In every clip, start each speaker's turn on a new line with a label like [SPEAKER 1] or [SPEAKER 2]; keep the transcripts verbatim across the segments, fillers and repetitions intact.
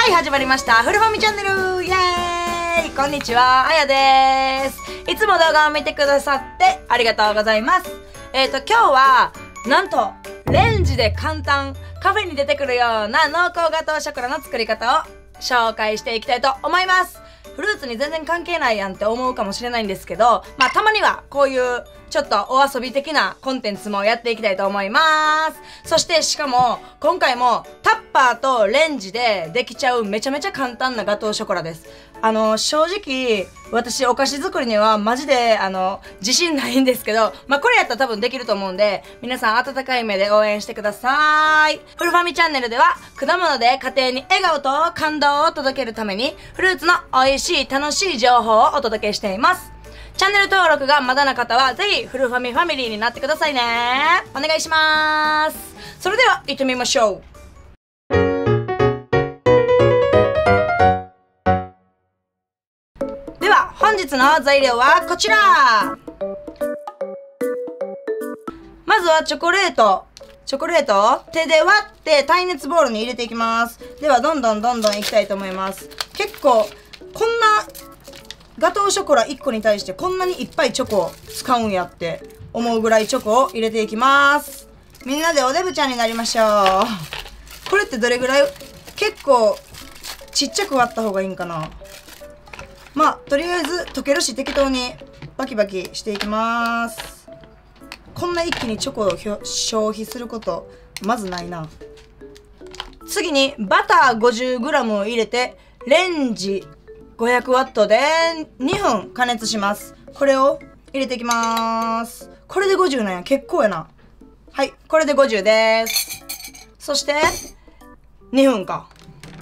[SPEAKER 1] はい、始まりました。フルファミチャンネルイエーイ。こんにちは、あやです。いつも動画を見てくださってありがとうございます。えーと、今日は、なんと、レンジで簡単、カフェに出てくるような濃厚ガトーショコラの作り方を紹介していきたいと思います。フルーツに全然関係ないやんって思うかもしれないんですけど、まあたまにはこういうちょっとお遊び的なコンテンツもやっていきたいと思います。そしてしかも今回もタッパーとレンジでできちゃうめちゃめちゃ簡単なガトーショコラです。あの正直私お菓子作りにはマジであの自信ないんですけど、まあこれやったら多分できると思うんで、皆さん温かい目で応援してください。フルファミチャンネルでは果物で家庭に笑顔と感動を届けるためにフルーツの美味しい楽しい情報をお届けしています。チャンネル登録がまだの方はぜひフルファミファミリーになってくださいね。お願いします。それでは行ってみましょう。では本日の材料はこちら。まずはチョコレート。チョコレートを手で割って耐熱ボウルに入れていきます。ではどんどんどんどんいきたいと思います。結構こんなガトーショコラいっこに対してこんなにいっぱいチョコを使うんやって思うぐらいチョコを入れていきます。みんなでおデブちゃんになりましょう。これってどれぐらい、結構ちっちゃく割った方がいいんかな。まあとりあえず溶けるし適当にバキバキしていきます。こんな一気にチョコを消費することまずないな。次にバター ごじゅうグラム を入れてレンジごひゃくワットでにふん加熱します。これを入れていきます。これでごじゅうなんや。結構やな。はい、これでごじゅうです。そしてにふんか。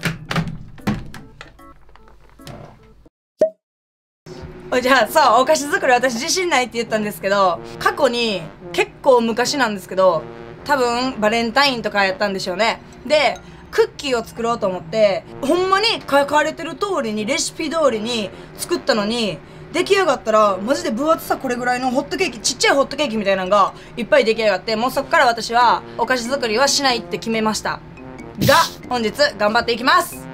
[SPEAKER 1] じゃあさ、お菓子作り私自信ないって言ったんですけど、過去に結構昔なんですけど、多分バレンタインとかやったんでしょうね。でクッキーを作ろうと思ってほんまに書かれてる通りにレシピ通りに作ったのに、出来上がったらマジで分厚さこれぐらいのホットケーキ、ちっちゃいホットケーキみたいなのがいっぱい出来上がって、もうそっから私はお菓子作りはしないって決めましたが、本日頑張っていきます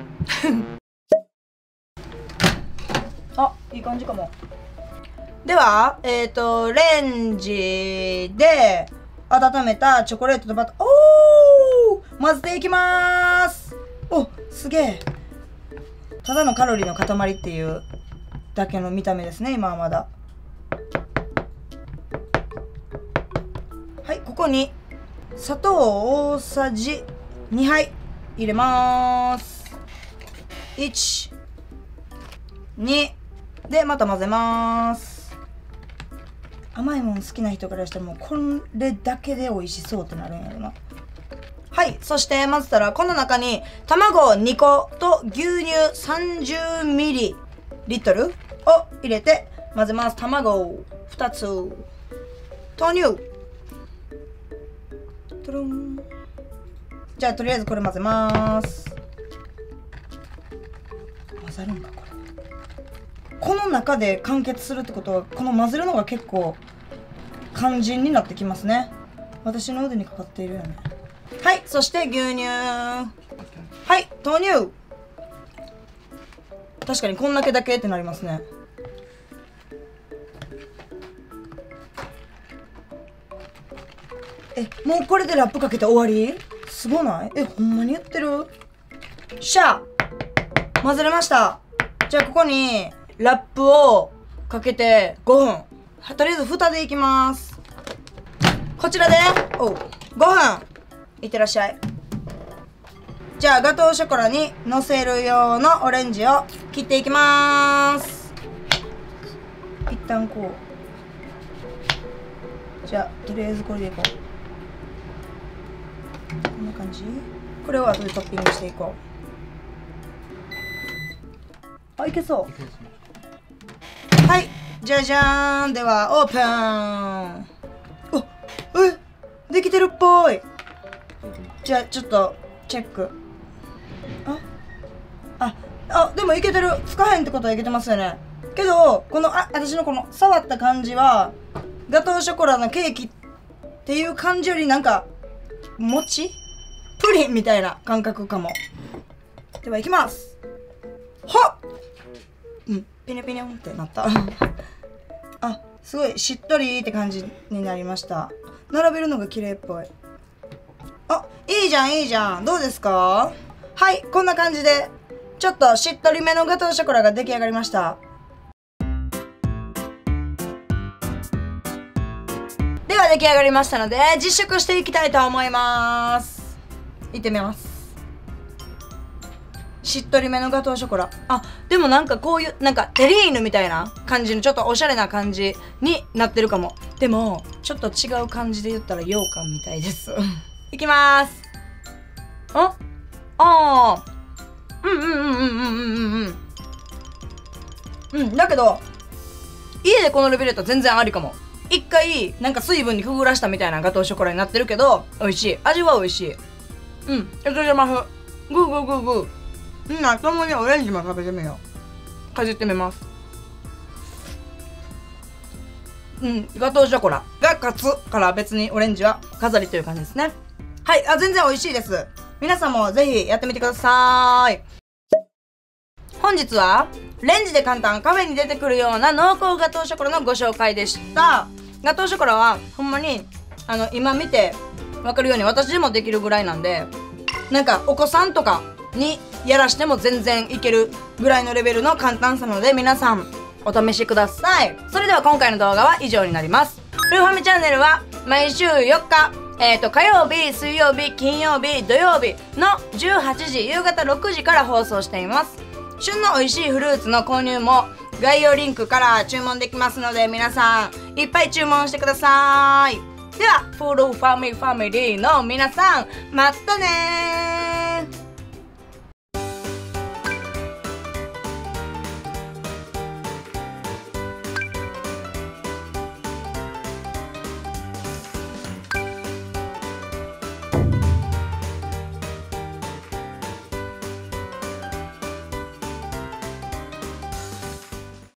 [SPEAKER 1] あ、いい感じかも。ではえっとレンジで温めたチョコレートとバター、おー混ぜていきまーす。お、すげえ。ただのカロリーの塊っていうだけの見た目ですね、今はまだ。はい、ここに砂糖大さじにはい入れまーす。いち、にでまた混ぜまーす。甘いもん好きな人からしたらもうこれだけで美味しそうってなるんやろな。はい、そして混ぜたらこの中に卵にこと牛乳 さんじゅうミリリットル を入れて混ぜます。卵ふたつ、豆乳トゥルン。じゃあとりあえずこれ混ぜます。混ざるんかこれ。この中で完結するってことはこの混ぜるのが結構肝心になってきますね。私の腕にかかっているよね。はい、そして牛乳、はい、豆乳。確かにこんだけだけってなりますね。え、もうこれでラップかけて終わり？すごない？え、ほんまに言ってる？しゃー混ぜれました。じゃあここにラップをかけてごふん、とりあえず蓋でいきます。こちらでおうごふんいってらっしゃい。じゃあガトーショコラにのせる用のオレンジを切っていきまーす。一旦こう、じゃあとりあえずこれでいこう。こんな感じ。これを後でトッピングしていこう。あ、いけそう。はい、じゃじゃーん。ではオープン。お、え、できてるっぽい。じゃあちょっとチェック。あああ、でもいけてる。つかへんってことはいけてますよね。けどこのあ私のこの触った感じはガトーショコラのケーキっていう感じよりなんか餅プリンみたいな感覚かも。 では行きます。はっ、うん、ピニピニンってなったあ、すごいしっとりって感じになりました。並べるのが綺麗っぽい。あ、いいじゃんいいじゃん。どうですか？はい、こんな感じでちょっとしっとりめのガトーショコラが出来上がりました。では出来上がりましたので実食していきたいと思います。いってみます。しっとりめのガトーショコラ。あ、でもなんかこういうなんかテリーヌみたいな感じのちょっとおしゃれな感じになってるかも。でもちょっと違う感じで言ったら羊羹みたいですいきまーす。ああー、うんうんうんうんうんうんうんうんうんだけど家でこのレベルだと全然ありかも。一回なんか水分にくぐらしたみたいなガトーショコラになってるけど美味しい。味は美味しい。うん、いただきます。グーグーグーグー。うん、ともにオレンジも食べてみよう。かじってみます。うん、ガトーショコラが勝つから別にオレンジは飾りという感じですね。はい、あ、全然美味しいです。皆さんもぜひやってみてください。本日はレンジで簡単カフェに出てくるような濃厚ガトーショコラのご紹介でした。ガトーショコラはほんまにあの今見てわかるように私でもできるぐらいなんで、なんかお子さんとかにやらしても全然いけるぐらいのレベルの簡単さなので皆さんお試しください。それでは今回の動画は以上になります。ルーファミチャンネルは毎週よっか、えーと火曜日、水曜日、金曜日、土曜日のじゅうはちじ、夕方ろくじから放送しています。旬の美味しいフルーツの購入も概要リンクから注文できますので皆さんいっぱい注文してください。ではフォローファミファミリーの皆さんまたねー。